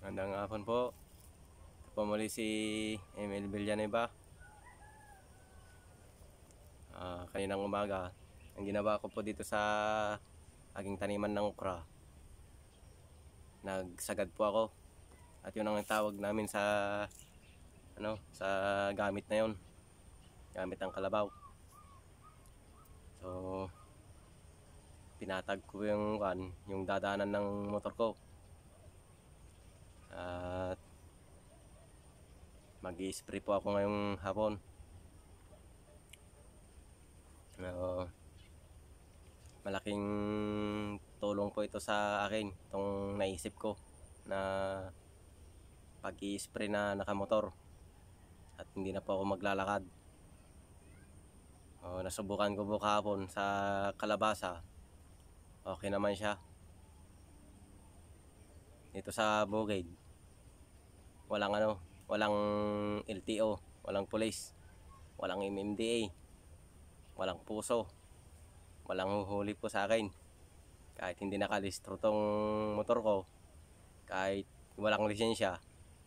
Magandang hapon po. Ito po muli si Emil Villanueva. Kaninang umaga, ang ginawa ko po dito sa aking taniman ng okra, nagsagad po ako. At yun ang tawag namin sa sa gamit na yun, gamit ng kalabaw. So pinatag ko yung dadaanan ng motor ko. At mag-i-spray po ako ngayong hapon. Malaking tulong po ito sa akin, itong naisip ko na pag-i-spray na nakamotor at hindi na po ako maglalakad. Nasubukan ko po kahapon sa kalabasa, okay naman siya. Dito sa bukid, walang LTO, walang pulis, walang MMDA, walang puso, walang huhuli po sa akin. Kahit hindi nakalistro tong motor ko, kahit walang lisensya,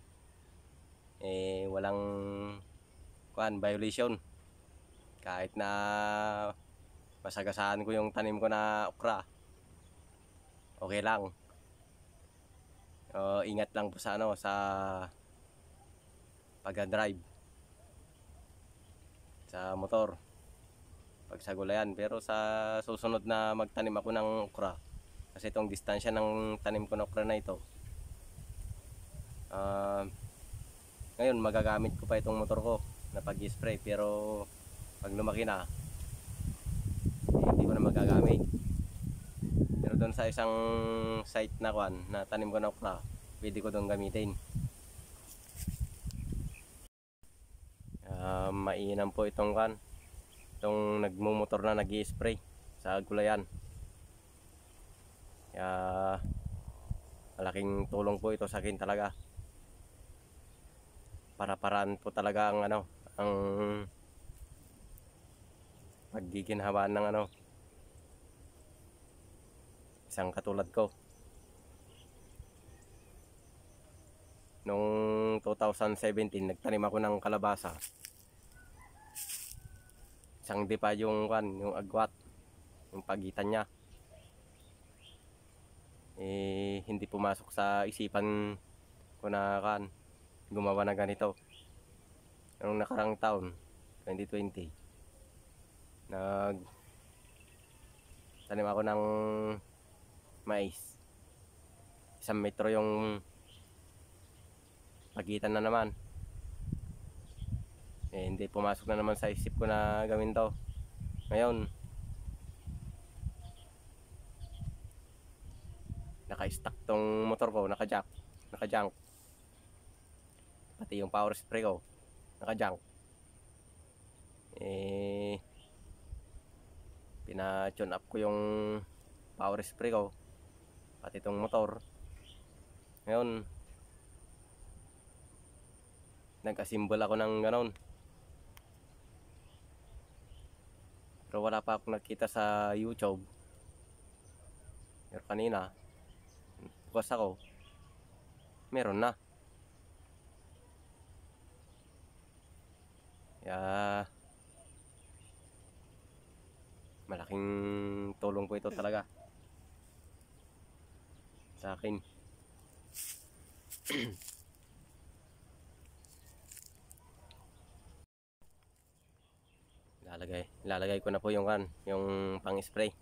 walang violation. Kahit na masagasaan ko yung tanim ko na okra, okay lang. Ingat lang po sa sa pag-drive sa motor pag sa gulayan. Pero sa susunod na magtanim ako ng okra, kasi itong distansya ng tanim ko ng okra na ito, ngayon magagamit ko pa itong motor ko na pag-spray. Pero pag lumaki na, hindi ko na magagamit. Pero doon sa isang site na na tanim ko ng okra, pwede ko doon gamitin. Mainam po itong nagmumotor na nag-i-spray sa gulayan. Kaya malaking tulong po ito sa akin talaga. Para-paraan po talaga ang ang paggiginhawaan ng isang katulad ko. Noong 2017, nagtanim ako ng kalabasa. Isang dipa yung agwat, yung pagitan niya. Hindi pumasok sa isipan ko na gumawa na ganito. Noong nakarang taon, 2020, tanim ako ng mais. 1 metro yung pagitan na naman. Hindi pumasok na naman sa isip ko na gawin to. Ngayon, naka-stack tong motor ko, naka-junk. Pati yung power spray ko, naka-junk. Pina-tune up ko yung power spray ko, pati itong motor. Ngayon, nag-assemble ako ng ganon. Pero wala pa akong nakita sa YouTube. Pero kanina, bukas ako, meron na. Kaya malaking tulong po ito talaga sa akin. Ilalagay ko na po yung pang-spray.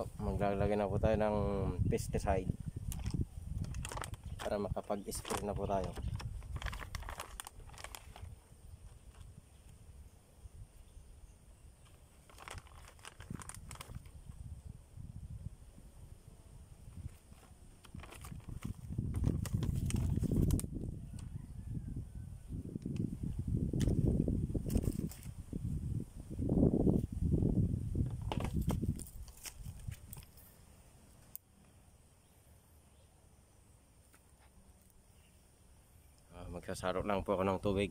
maglalagay na po tayo ng pesticide para makapag-spray na po tayo. Magsasaro lang po ako ng tubig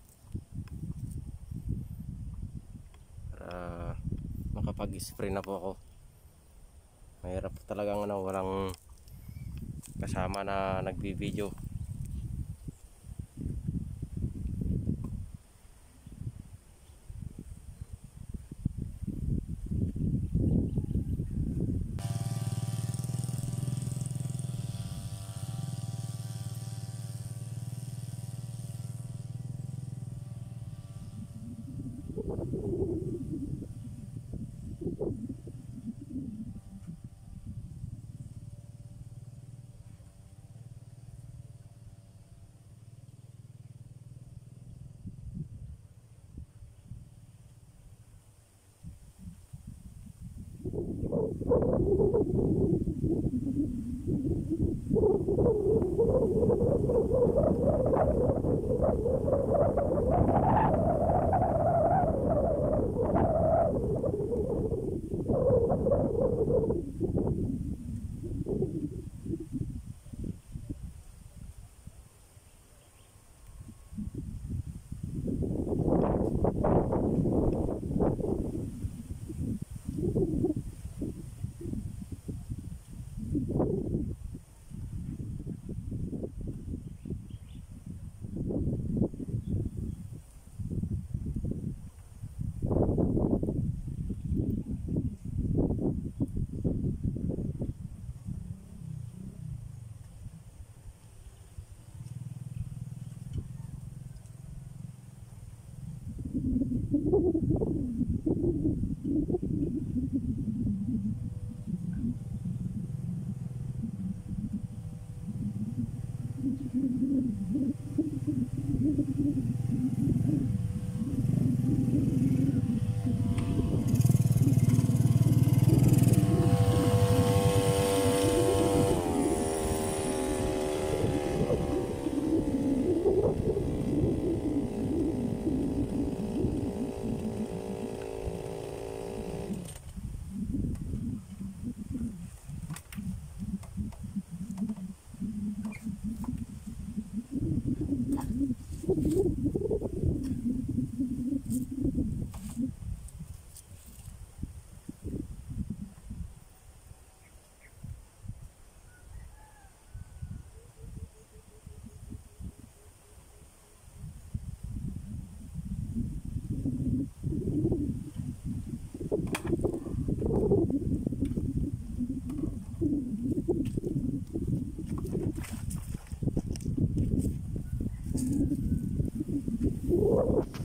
para makapag-spray na po ako. Mahirap talagang walang kasama na nagbi-video.